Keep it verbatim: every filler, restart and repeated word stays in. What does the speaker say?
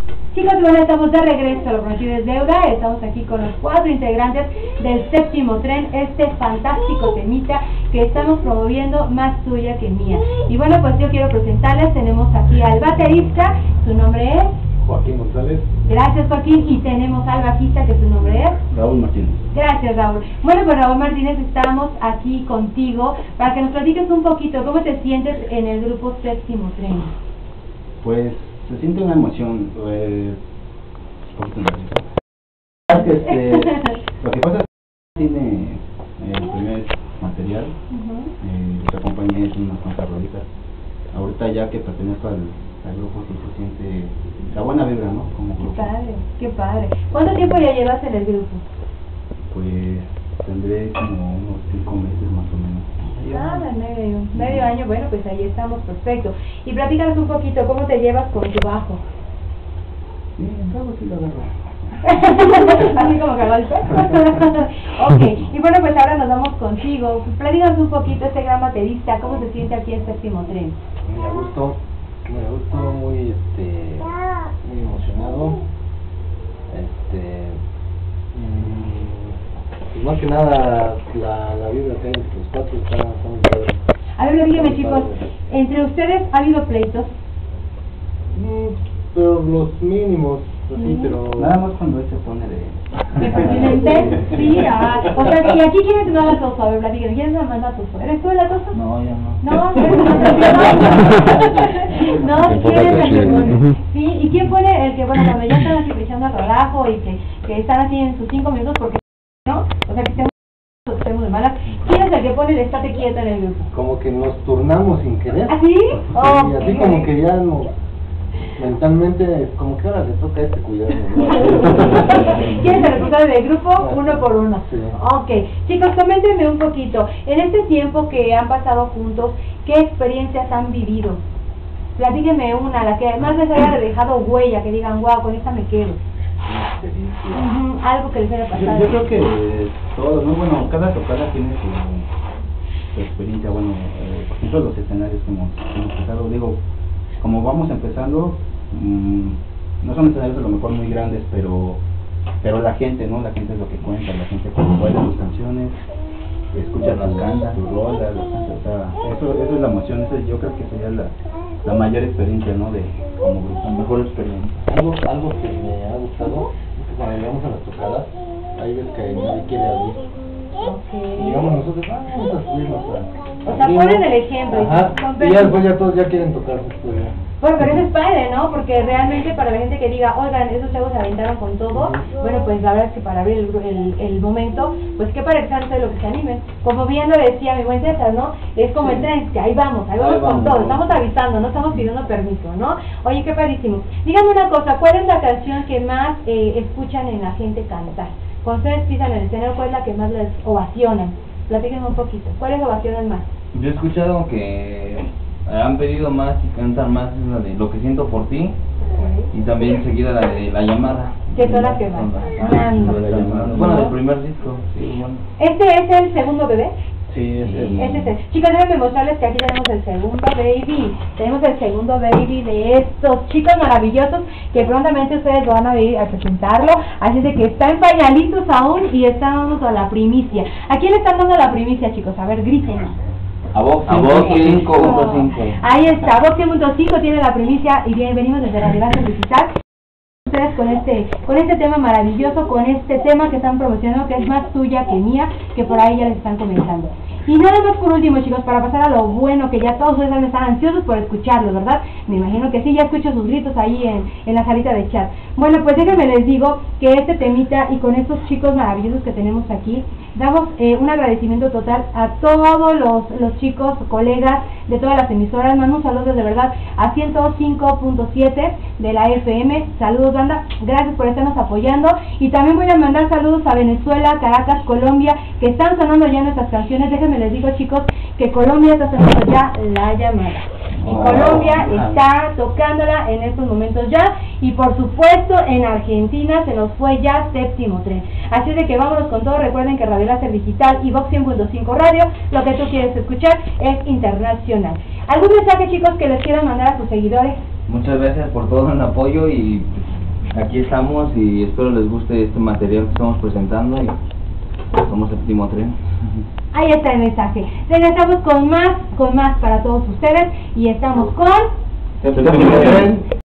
Chicos, bueno, estamos de regreso, lo prometido es deuda. Estamos aquí con los cuatro integrantes del séptimo tren, este fantástico temita que estamos promoviendo, Más Tuya que Mía. Y bueno, pues yo quiero presentarles, tenemos aquí al baterista, su nombre es Joaquín González. Gracias, Joaquín. Y tenemos al bajista, que su nombre es Raúl Martínez. Gracias, Raúl. Bueno, pues Raúl Martínez, estamos aquí contigo para que nos platiques un poquito cómo te sientes en el grupo Séptimo Tren. Pues se siente una emoción, pues, es que este, lo que pasa es que tiene el primer material, uh-huh. eh, la compañía es unas cuantas rolitas. Ahorita ya que pertenezco al, al grupo sí se siente la buena vibra, ¿no? Como qué grupo. padre, qué padre. ¿Cuánto tiempo ya llevas en el grupo? Pues tendré como unos cinco meses más o menos. Nada, medio, medio año, bueno, pues ahí estamos, perfecto. Y platícanos un poquito, ¿cómo te llevas con tu bajo? Sí, algo sí lo agarro. Así como que golpe. Ok, y bueno, pues ahora nos vamos contigo. Platícanos un poquito, este gran baterista, ¿cómo se siente aquí en Séptimo Tren? Muy a gusto, muy a gusto, muy, este, muy emocionado. Este... Mmm, Pues más que nada, la, la vibra que hay entre los cuatro está, está muy padre. A ver, dígame, chicos, ¿entre ustedes ha habido pleitos? Mm, pero los mínimos, así, ¿Sí? pero... Nada más cuando él se pone de... ¿De pertinente? Sí, ah, o sea, ¿y aquí quién es la latoso? A ver, platíquenme, ¿quién es la más latoso? ¿Eres tú el latoso? No, ya no. No, ¿eres no? No, ¿quién es el que pone? Sí, ¿y quién pone el que, bueno, cuando ya están así echando el relajo y que, que están así en sus cinco minutos porque... ¿no? O sea, que estemos, estemos de malas. ¿Quién es el que pone el estate quieta en el grupo? Como que nos turnamos sin querer. ¿Ah, sí? Sí, Oh, así okay. como que ya nos... Mentalmente, como que ahora le toca a este cuidarnos, ¿no? ¿Quién es el responsable del grupo? Uno por uno. Sí. Ok. Chicos, coméntenme un poquito. En este tiempo que han pasado juntos, ¿qué experiencias han vivido? Platíquenme una, la que más les haya dejado huella, que digan, wow, con esta me quedo. Uh-huh, algo que les haya pasado. Yo, yo creo que todos, ¿no? Bueno, cada tocada tiene su, su experiencia. Bueno, eh, por ejemplo, los escenarios que hemos, que hemos pasado, digo, como vamos empezando, mmm, no son escenarios a lo mejor muy grandes, pero pero la gente, ¿no? La gente es lo que cuenta, la gente cuando baila sus canciones, escucha las cantas, sus rolas, las canta, o sea, eso, eso es la emoción, eso, yo creo que sería la, la mayor experiencia, ¿no? De como grupo, la mejor experiencia. Algo, algo que me ha gustado es que cuando llegamos a las tocadas, hay veces que nadie quiere abrir. Okay. Y digamos nosotros, ah, vamos a subirnos a... O sea, ponen el ejemplo. Ajá, y ya después ya todos ya quieren tocar su estudio. Bueno, pero eso es padre, ¿no? Porque realmente para la gente que diga, oigan, esos chavos se aventaron con todo, bueno, pues la verdad es que para abrir el, el, el momento, pues qué para de lo que se animen. Como bien lo decía mi buen César, ¿no? Es como el tren, que ahí vamos, ahí vamos, ahí vamos con todo, estamos avisando, no estamos pidiendo permiso, ¿no? Oye, qué padrísimo. Díganme una cosa, ¿cuál es la canción que más eh, escuchan en la gente cantar? Cuando ustedes pisan en el escenario, ¿cuál es la que más les ovacionan? Platíquenme un poquito, ¿cuáles ovacionan más? Yo he escuchado que han pedido más y cantan más la de Lo que siento por ti, okay. Y también enseguida la de La Llamada. ¿Qué son las que van? Ah, la llamada. Bueno, del primer disco, sí, bueno. ¿Este es el segundo bebé? Sí, es el... Este es el... Chicos, déjenme mostrarles que aquí tenemos el segundo baby. Tenemos el segundo baby de estos chicos maravillosos que prontamente ustedes lo van a ir a presentarlo. Así de que están pañalitos aún y estamos a la primicia. ¿A quién le están dando la primicia, chicos? A ver, griten. A Vox cinco punto cinco. Ahí está, Vox cinco punto cinco tiene la primicia y bien, venimos desde la Gracias Digital. Ustedes con este, con este tema maravilloso, con este tema que están promocionando, que es Más Tuya que Mía, que por ahí ya les están comentando. Y nada más por último, chicos, para pasar a lo bueno, que ya todos ustedes están ansiosos por escucharlo, ¿verdad? Me imagino que sí, ya escucho sus gritos ahí en, en la salita de chat. Bueno, pues déjenme les digo que este temita y con estos chicos maravillosos que tenemos aquí, damos eh, un agradecimiento total a todos los, los chicos, colegas de todas las emisoras. Mando un saludo de verdad a ciento cinco punto siete de la F M. Saludos, banda, gracias por estarnos apoyando. Y también voy a mandar saludos a Venezuela, Caracas, Colombia, que están sonando ya nuestras canciones. Déjenme les digo, chicos, que Colombia está sonando ya La Llamada. Y oh, Colombia oh, está tocándola en estos momentos ya. Y por supuesto en Argentina se nos fue ya Séptimo Tren. Así de que vámonos con todo. Recuerden que Radio Láser Digital y Vox cien punto cinco Radio, lo que tú quieres escuchar es internacional. ¿Algún mensaje, chicos, que les quieran mandar a sus seguidores? Muchas gracias por todo el apoyo y aquí estamos y espero les guste este material que estamos presentando y somos Séptimo Tren. Ahí está el mensaje. Regresamos con más, con más para todos ustedes y estamos con... Séptimo Tren.